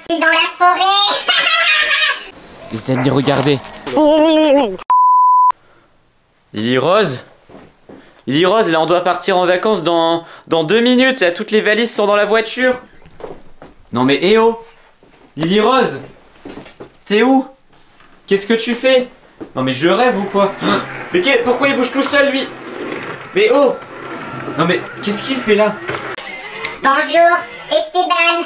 parti dans la forêt. Les amis, regardez. Lily Rose, là on doit partir en vacances dans 2 minutes. Là toutes les valises sont dans la voiture. Non mais eh oh, Lily Rose, t'es où? Qu'est-ce que tu fais? Non mais je rêve ou quoi? Mais pourquoi il bouge tout seul lui? Mais oh! Non mais qu'est-ce qu'il fait là? Bonjour Esteban.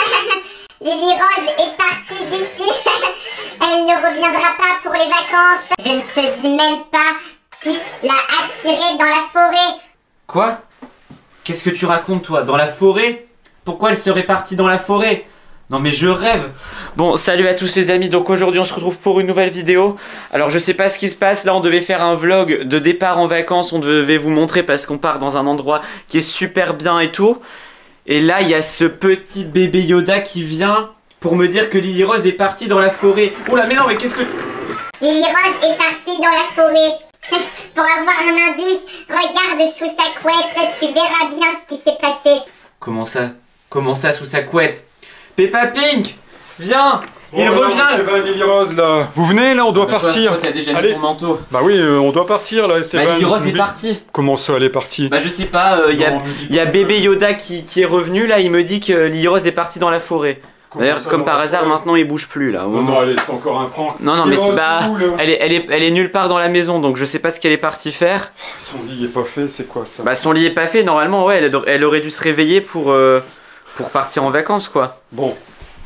Lily Rose est partie d'ici. Elle ne reviendra pas pour les vacances. Je ne te dis même pas qui l'a attirée dans la forêt. Quoi? Qu'est-ce que tu racontes toi? Dans la forêt? Pourquoi elle serait partie dans la forêt? Non mais je rêve. Bon, salut à tous les amis, donc aujourd'hui on se retrouve pour une nouvelle vidéo. Alors je sais pas ce qui se passe, là on devait faire un vlog de départ en vacances. On devait vous montrer parce qu'on part dans un endroit qui est super bien et tout. Et là il y a ce petit bébé Yoda qui vient pour me dire que Lily Rose est partie dans la forêt. Oula mais non mais qu'est-ce que... Lily Rose est partie dans la forêt. Pour avoir un indice, regarde sous sa couette, tu verras bien ce qui s'est passé. Comment ça sous sa couette? Peppa Pink, viens. Il Oh, revient. Esteban, Lily Rose là. Vous venez là, on doit partir. Toi t'as déjà mis Allez. ton manteau. Bah oui, on doit partir là, Esteban. Bah Lily Rose est partie. Comment ça, elle est partie? Bah je sais pas, il y a bébé Yoda qui est revenu là, il me dit que Lily Rose est partie dans la forêt. D'ailleurs comme par hasard maintenant il bouge plus là. Non, non, allez, c'est encore un prank. Non mais c'est bah, elle est nulle part dans la maison donc je sais pas ce qu'elle est partie faire. Son lit est pas fait, c'est quoi ça? Bah son lit est pas fait, normalement ouais, elle aurait dû se réveiller pour partir en vacances quoi. Bon.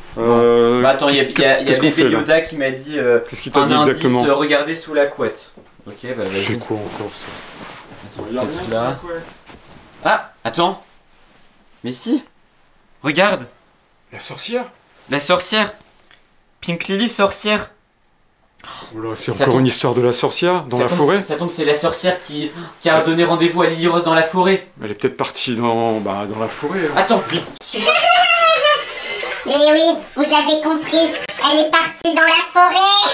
Bah attends, il y a qu'est-ce qu'on bébé fait, là Yoda qui m'a dit Qu'est-ce qu'il t'a un dit indice, exactement? regardez sous la couette. Ok bah vas-y. C'est quoi encore ça? Attends, peut-être là. Ah, attends. Mais si. Regarde. La sorcière? La sorcière. Pink Lily sorcière. Oh là, c'est Ça encore tombe. une histoire de la sorcière dans la forêt? Ça tombe, c'est la sorcière qui a donné rendez-vous à Lily Rose dans la forêt. Elle est peut-être partie dans la forêt. Hein. Attends, vite. Mais oui, vous avez compris, elle est partie dans la forêt.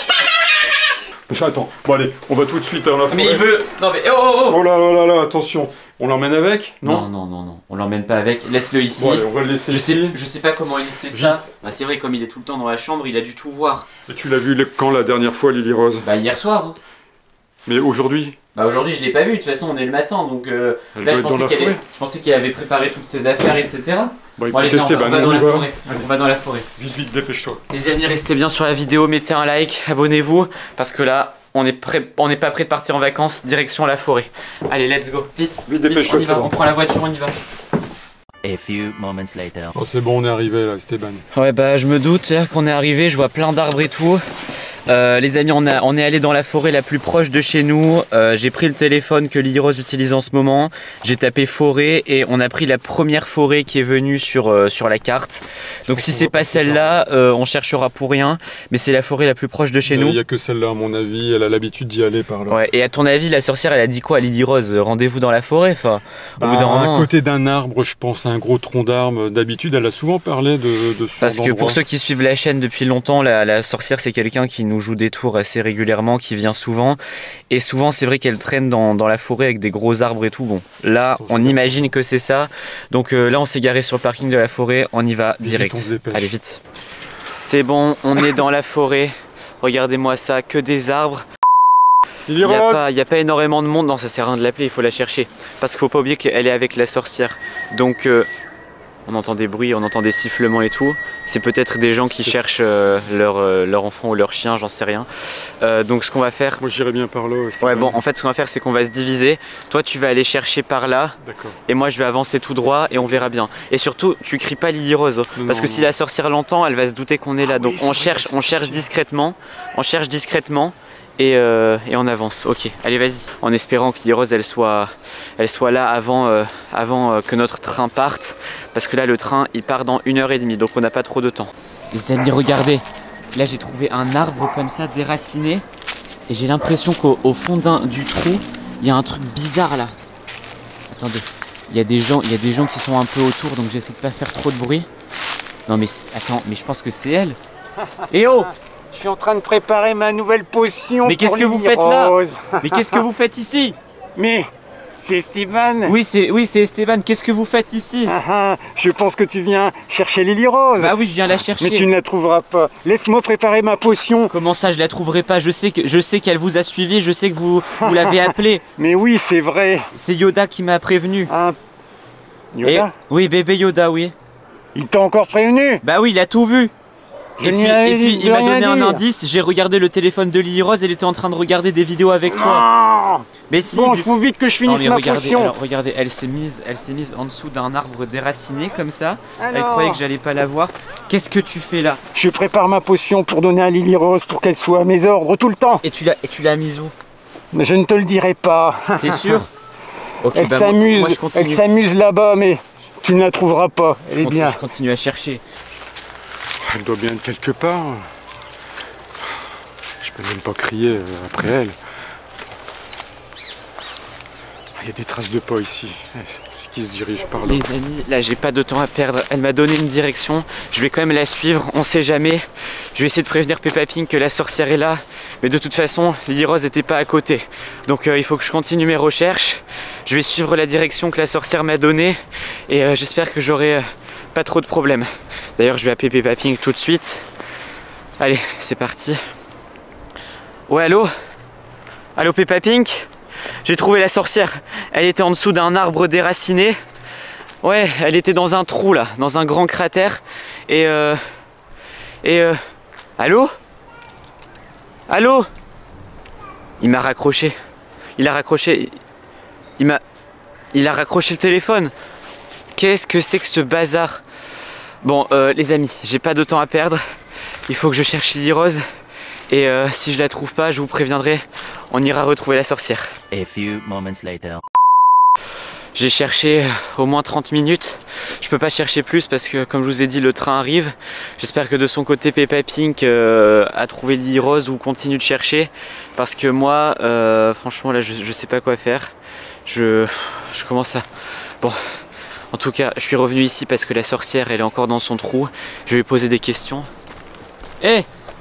Mais attends, bon allez, on va tout de suite dans la forêt. Mais il veut... Non mais oh. Oh là là là là, attention. On l'emmène avec? Non. Non, on l'emmène pas avec, laisse-le ici. Bon allez, on va le laisser ici. Je sais pas comment il sait ça. Bah c'est vrai, comme il est tout le temps dans la chambre, il a dû tout voir. Et tu l'as vu quand la dernière fois, Lily Rose? Bah hier soir. Mais aujourd'hui? Bah aujourd'hui je l'ai pas vu, de toute façon on est le matin donc Elle là doit je être dans la forêt. pensais qu'elle avait préparé toutes ses affaires etc. Bon, Bon allez écoute, viens, on va dans la forêt. Allez. On va dans la forêt. Vite, vite, dépêche-toi. Les amis, restez bien sur la vidéo, mettez un like, abonnez-vous parce que là on n'est pas prêt de partir en vacances, direction la forêt. Allez let's go, vite, dépêche-toi, on y c'est va, bon. on prend la voiture, on y va. A few moments later. Oh c'est bon, on est arrivé là, Esteban. Ouais bah je me doute, c'est-à-dire qu'on est arrivé, je vois plein d'arbres et tout. Les amis, on est allé dans la forêt la plus proche de chez nous. J'ai pris le téléphone que Lily Rose utilise en ce moment. J'ai tapé forêt et on a pris la première forêt qui est venue sur la carte. Donc si c'est pas celle-là, on cherchera pour rien. Mais c'est la forêt la plus proche de chez nous. Il n'y a que celle-là à mon avis, elle a l'habitude d'y aller par là. Ouais, et à ton avis, la sorcière, elle a dit quoi à Lily Rose? Rendez-vous dans la forêt, enfin, au bout d'un moment. À côté d'un arbre, je pense, un gros tronc d'arbre. D'habitude, elle a souvent parlé de ce Parce genre que d'endroit. pour ceux qui suivent la chaîne depuis longtemps, la sorcière, c'est quelqu'un qui nous joue des tours assez régulièrement, qui vient souvent. Et souvent, c'est vrai qu'elle traîne dans la forêt avec des gros arbres et tout. Bon, là, Attends, on imagine que c'est ça. Donc là, on s'est garé sur le parking de la forêt. On y va Vite, direct. on se dépêche. Allez, vite. C'est bon, on est dans la forêt. Regardez-moi ça, que des arbres. Lily Il Rose, n'y a pas énormément de monde, non ça sert à rien de l'appeler, il faut la chercher. Parce qu'il faut pas oublier qu'elle est avec la sorcière. Donc on entend des bruits, on entend des sifflements et tout. C'est peut-être des gens qui cherchent leur enfant ou leur chien, j'en sais rien. Donc ce qu'on va faire... moi j'irais bien par là. Esteban. Ouais bon, en fait ce qu'on va faire c'est qu'on va se diviser. Toi tu vas aller chercher par là. D'accord. Et moi je vais avancer tout droit et on verra bien. Et surtout tu cries pas Lily Rose. Parce que si la sorcière l'entend, elle va se douter qu'on est là. Donc oui, on cherche discrètement. On cherche discrètement. Et on avance, ok, allez vas-y. En espérant que Lily Rose elle soit là avant que notre train parte. Parce que là le train il part dans 1h30, donc on n'a pas trop de temps. Les amis regardez, là j'ai trouvé un arbre comme ça déraciné. Et j'ai l'impression qu'au fond du trou, il y a un truc bizarre là. Attendez, il y a des gens qui sont un peu autour, donc j'essaie de pas faire trop de bruit. Non mais attends, mais je pense que c'est elle. Eh oh! Je suis en train de préparer ma nouvelle potion. Mais qu'est-ce que vous faites là? Mais qu'est-ce que vous faites ici? Mais c'est Esteban. Oui, c'est Esteban. Qu'est-ce que vous faites ici? Je pense que tu viens chercher Lily Rose. Bah oui, je viens la chercher. Mais tu ne la trouveras pas. Laisse-moi préparer ma potion. Comment ça, je la trouverai pas? Je sais qu'elle vous a suivi, je sais que vous l'avez appelée. Mais oui, c'est vrai. C'est Yoda qui m'a prévenu. Yoda? Oui, bébé Yoda, oui. Il t'a encore prévenu? Bah oui, il a tout vu. Je Et n'y puis, avais et puis dit il m'a de rien donné un dire. indice, j'ai regardé le téléphone de Lily Rose, elle était en train de regarder des vidéos avec toi. Ah Mais si, bon, il faut vite que je Non, finisse mais ma regardez, potion. alors, regardez, elle s'est mise en dessous d'un arbre déraciné comme ça. Elle Alors croyait que j'allais pas la voir. Qu'est-ce que tu fais là? Je prépare ma potion pour donner à Lily Rose pour qu'elle soit à mes ordres tout le temps. Et tu l'as mise où? Mais je ne te le dirai pas. T'es sûr? Ok, Elle bah, s'amuse, moi, je continue. elle s'amuse là-bas, mais tu ne la trouveras pas. Elle est bien. Je continue à chercher. Elle doit bien être quelque part. Je peux même pas crier après elle. Il y a des traces de pas ici. C'est qui se dirige par là. Les amis, là j'ai pas de temps à perdre. Elle m'a donné une direction. Je vais quand même la suivre, on sait jamais. Je vais essayer de prévenir Peppa Pig que la sorcière est là. Mais de toute façon, Lily Rose n'était pas à côté. Donc il faut que je continue mes recherches. Je vais suivre la direction que la sorcière m'a donnée. Et j'espère que j'aurai pas trop de problèmes. D'ailleurs, je vais appeler Peppa Pig tout de suite. Allez, c'est parti. Ouais, allô? Allô Peppa Pig? J'ai trouvé la sorcière. Elle était en dessous d'un arbre déraciné. Ouais, elle était dans un trou là, dans un grand cratère. Allô? Allô? Il m'a raccroché. Il a raccroché. Il a raccroché le téléphone. Qu'est-ce que c'est que ce bazar? Bon, les amis, j'ai pas de temps à perdre. Il faut que je cherche Lily Rose. Et si je la trouve pas, je vous préviendrai. On ira retrouver la sorcière. A few moments later. J'ai cherché au moins 30 minutes. Je peux pas chercher plus parce que, comme je vous ai dit, le train arrive. J'espère que de son côté, Peppa Pig a trouvé Lily Rose ou continue de chercher. Parce que moi, franchement, là, je sais pas quoi faire. Je commence à... Bon, en tout cas, je suis revenu ici parce que la sorcière, elle est encore dans son trou. Je vais lui poser des questions. Hé!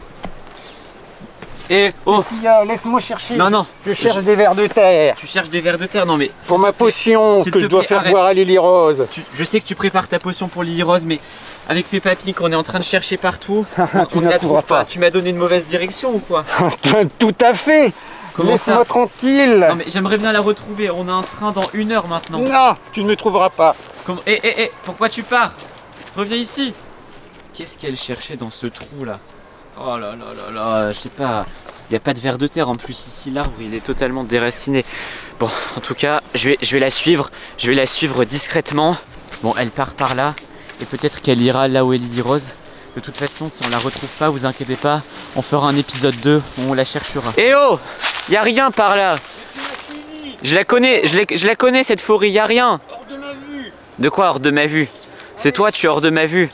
Oh! Laisse-moi chercher. Non. Je cherche des vers de terre. Tu cherches des vers de terre? Non mais... Pour ma potion s'il que te je dois plaît, faire arrête. boire à Lily Rose. Je sais que tu prépares ta potion pour Lily Rose, mais avec Peppa Pig, on est en train de chercher partout. Tu on ne ne la la trouve trouveras pas. pas. Tu m'as donné une mauvaise direction ou quoi? Tout à fait. Comment ça? Laisse-moi tranquille. Non mais j'aimerais bien la retrouver. On a un train dans 1 heure maintenant. Non, tu ne me trouveras pas. Comment... pourquoi tu pars? Reviens ici. Qu'est-ce qu'elle cherchait dans ce trou là? Oh là là là là, je sais pas. Il n'y a pas de vers de terre en plus ici, l'arbre il est totalement déraciné. Bon, en tout cas, je vais la suivre. Je vais la suivre discrètement. Bon, elle part par là. Et peut-être qu'elle ira là où est Lily Rose. De toute façon, si on la retrouve pas, vous inquiétez pas. On fera un épisode 2 où on la cherchera. Eh oh! Y a rien par là! Je la connais, je la connais cette forêt, y a rien! Hors de ma vue. De quoi hors de ma vue? C'est toi, tu es hors de ma vue.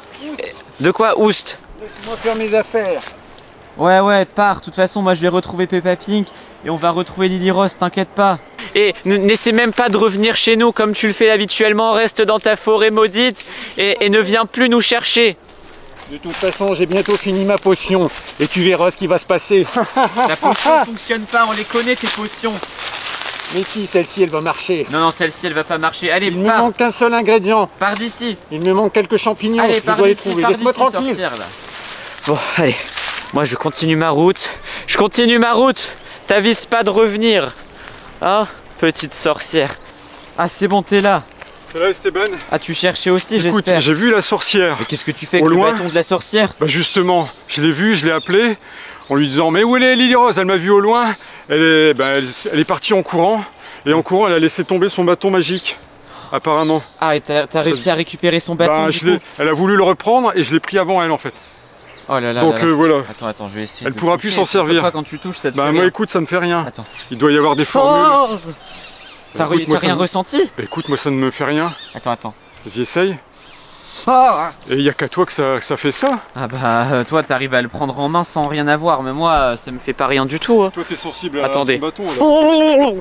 De quoi, oust? Laisse-moi faire mes affaires. Ouais, pars. De toute façon, moi je vais retrouver Peppa Pig et on va retrouver Lily Rose, t'inquiète pas. Et n'essaie même pas de revenir chez nous comme tu le fais habituellement. Reste dans ta forêt maudite et ne viens plus nous chercher. De toute façon, j'ai bientôt fini ma potion et tu verras ce qui va se passer. Ta potion fonctionne pas, on les connaît tes potions. Mais si, celle-ci, elle va marcher. Non, celle-ci elle va pas marcher. Allez, Il me pars. manque qu'un seul ingrédient. Pars d'ici. Il me manque quelques champignons. Allez, je pars dois les d'ici, trouver. pars Laisse-moi d'ici, tranquille. sorcière là. Bon, allez. Moi je continue ma route. Je continue ma route. T'avises pas de revenir. Hein, petite sorcière. Ah, c'est bon, t'es là. C'est là, Esteban. Ah, tu cherchais aussi, Écoute, j'espère. j'ai vu la sorcière. Mais qu'est-ce que tu fais Au avec le loin. bâton de la sorcière? Bah justement, je l'ai vue, je l'ai appelée en lui disant mais où elle est Lily Rose? Elle m'a vu au loin. Elle est partie en courant et en courant elle a laissé tomber son bâton magique. Apparemment. Ah, et t'as réussi à récupérer son bâton du coup? Elle a voulu le reprendre et je l'ai pris avant elle en fait. Oh là là. Donc là là. voilà. Attends, je vais essayer. Elle de pourra toucher. plus s'en servir. Toi, quand tu touches, ça te Bah fait moi rien. écoute, ça me fait rien. Attends. Il doit y avoir des formules. Oh, t'as Écoute, moi, ça rien me- ressenti? Bah, écoute, moi ça ne me fait rien. Attends. Vas-y, essaye. Ah Et il y a qu'à toi que ça fait ça. bah toi t'arrives à le prendre en main sans rien avoir, mais moi ça me fait pas rien du tout. Hein. Toi t'es sensible à Attendez. son bâton alors.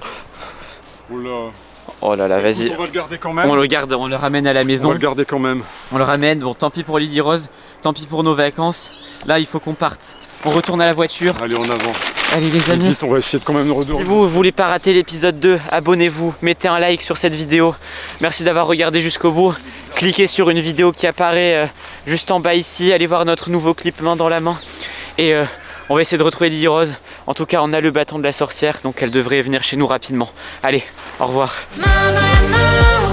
Oh là. Oh là là, vas-y. Écoute, on va le garder quand même. On le garde, on le ramène à la On maison. va le garder quand même. On le ramène. Bon, tant pis pour Lily Rose, tant pis pour nos vacances. Là, il faut qu'on parte. On retourne à la voiture. Allez, en avant. Allez les amis. Vite, on va essayer de quand même de Si vous voulez pas rater l'épisode 2, abonnez-vous, mettez un like sur cette vidéo. Merci d'avoir regardé jusqu'au bout. Cliquez sur une vidéo qui apparaît juste en bas ici. Allez voir notre nouveau clip main dans la main. Et on va essayer de retrouver Lily Rose. En tout cas, on a le bâton de la sorcière, donc elle devrait venir chez nous rapidement. Allez, au revoir. Main dans la main.